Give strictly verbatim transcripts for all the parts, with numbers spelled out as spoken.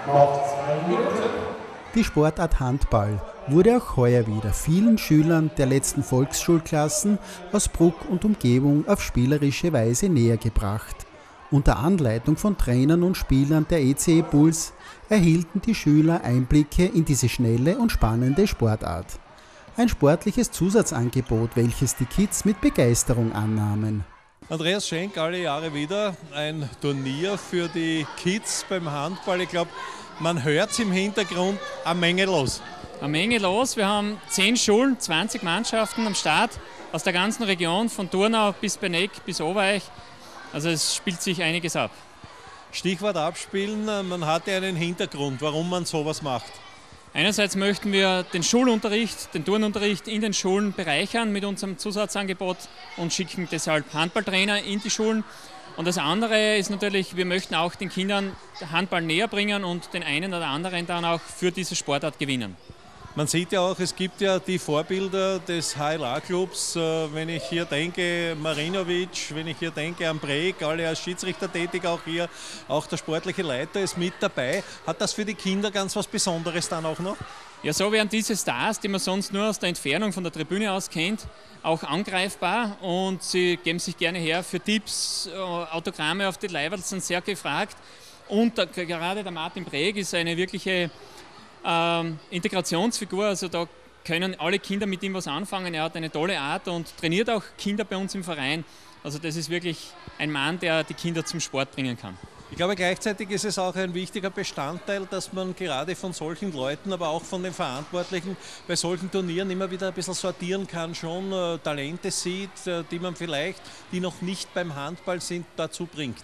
Die Sportart Handball wurde auch heuer wieder vielen Schülern der letzten Volksschulklassen aus Bruck und Umgebung auf spielerische Weise näher gebracht. Unter Anleitung von Trainern und Spielern der E C E Puls erhielten die Schüler Einblicke in diese schnelle und spannende Sportart. Ein sportliches Zusatzangebot, welches die Kids mit Begeisterung annahmen. Andreas Schenk, alle Jahre wieder ein Turnier für die Kids beim Handball. Ich glaube, man hört es im Hintergrund, eine Menge los. Eine Menge los. Wir haben zehn Schulen, zwanzig Mannschaften am Start aus der ganzen Region, von Turnau bis Beneck bis Obereich. Also es spielt sich einiges ab. Stichwort abspielen, man hatte einen Hintergrund, warum man sowas macht. Einerseits möchten wir den Schulunterricht, den Turnunterricht in den Schulen bereichern mit unserem Zusatzangebot und schicken deshalb Handballtrainer in die Schulen. Und das andere ist natürlich, wir möchten auch den Kindern Handball näher bringen und den einen oder anderen dann auch für diese Sportart gewinnen. Man sieht ja auch, es gibt ja die Vorbilder des H L A-Clubs. Wenn ich hier denke, Marinovic, wenn ich hier denke an Breg, alle als Schiedsrichter tätig, auch hier, auch der sportliche Leiter ist mit dabei. Hat das für die Kinder ganz was Besonderes dann auch noch? Ja, so werden diese Stars, die man sonst nur aus der Entfernung von der Tribüne aus kennt, auch angreifbar und sie geben sich gerne her für Tipps, Autogramme auf die Leiberl sind sehr gefragt. Und der, gerade der Martin Breg ist eine wirkliche Ähm, Integrationsfigur, also da können alle Kinder mit ihm was anfangen. Er hat eine tolle Art und trainiert auch Kinder bei uns im Verein. Also das ist wirklich ein Mann, der die Kinder zum Sport bringen kann. Ich glaube, gleichzeitig ist es auch ein wichtiger Bestandteil, dass man gerade von solchen Leuten, aber auch von den Verantwortlichen bei solchen Turnieren immer wieder ein bisschen sortieren kann, schon äh, Talente sieht, äh, die man vielleicht, die noch nicht beim Handball sind, dazu bringt.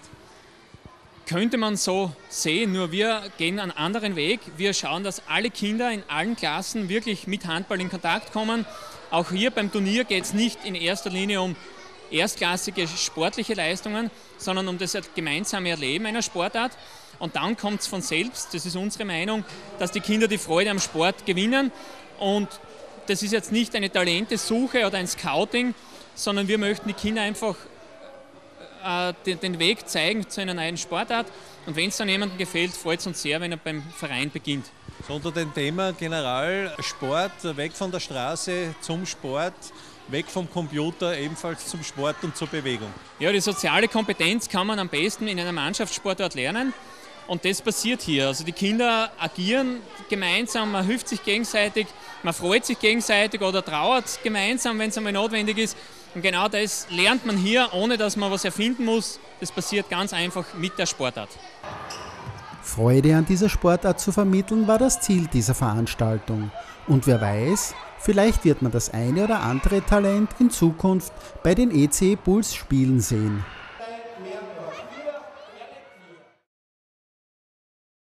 Könnte man so sehen, nur wir gehen einen anderen Weg. Wir schauen, dass alle Kinder in allen Klassen wirklich mit Handball in Kontakt kommen. Auch hier beim Turnier geht es nicht in erster Linie um erstklassige sportliche Leistungen, sondern um das gemeinsame Erleben einer Sportart. Und dann kommt es von selbst, das ist unsere Meinung, dass die Kinder die Freude am Sport gewinnen. Und das ist jetzt nicht eine Talentesuche oder ein Scouting, sondern wir möchten die Kinder einfach den Weg zeigen zu einer neuen Sportart. Und wenn es dann jemandem gefällt, freut es uns sehr, wenn er beim Verein beginnt. So unter dem Thema generell Sport, weg von der Straße zum Sport, weg vom Computer, ebenfalls zum Sport und zur Bewegung. Ja, die soziale Kompetenz kann man am besten in einer Mannschaftssportart lernen. Und das passiert hier. Also die Kinder agieren gemeinsam, man hilft sich gegenseitig, man freut sich gegenseitig oder trauert gemeinsam, wenn es einmal notwendig ist. Und genau das lernt man hier, ohne dass man was erfinden muss. Das passiert ganz einfach mit der Sportart. Freude an dieser Sportart zu vermitteln, war das Ziel dieser Veranstaltung. Und wer weiß, vielleicht wird man das eine oder andere Talent in Zukunft bei den E C E Puls spielen sehen.